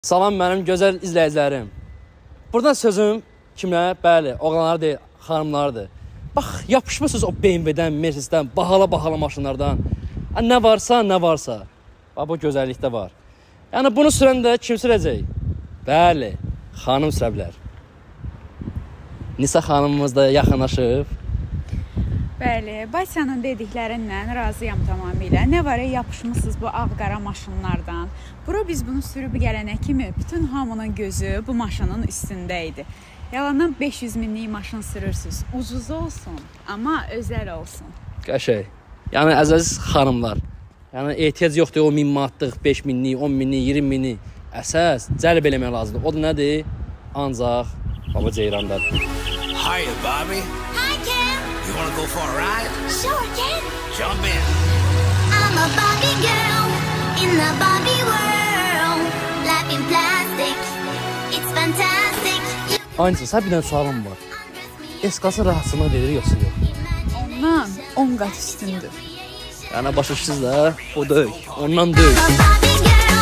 Salam mənim gözəl izləyicilərim. Buradan sözüm kimlərə? Bəli, oğlanlar deyil, xanımlardır. Bax, yapışmısınız o BMW-dən, Mercedes-dən, bahala maşınlardan. Nə varsa. Bax, bu gözəllikdə var. Yəni, bunu sürən də kim sürəcək? Bəli, xanım sürə bilər. Nisa xanımımız da yaxınlaşıb. Bəli, Baysanın dediklərindən razıyam tamamilə. Nə var, yapışmışsınız bu ağ-qara maşınlardan. Bura biz bunu sürüb gələnə kimi bütün hamının gözü bu maşının üstündə idi. Yalandan 500 minlik maşın sürürsünüz. Ucuz olsun, amma özəl olsun. Qəşəng. Yəni, əziz xanımlar, yəni ehtiyac yoxdur o 1000 manatlıq, 5 minlik, 10 minlik, 20 minlik. Əsas cəlb eləmək lazımdır. O da nədir? Ancaq Baba Ceyrandadır. Hiya, Bobby. Hi, Ken. You want to go for a ride? Sure, Ken. Jump in. I'm a Barbie girl in the Barbie world. Life in plastic, it's fantastic. Aynısı, sən bir dənə sualım var. S-klası rahatsızlıq verir, yoxsa yox? Ondan 10 qat üstündür. Yəni, başa düşürsünüz də, o deyil, ondan deyil. I'm a Barbie girl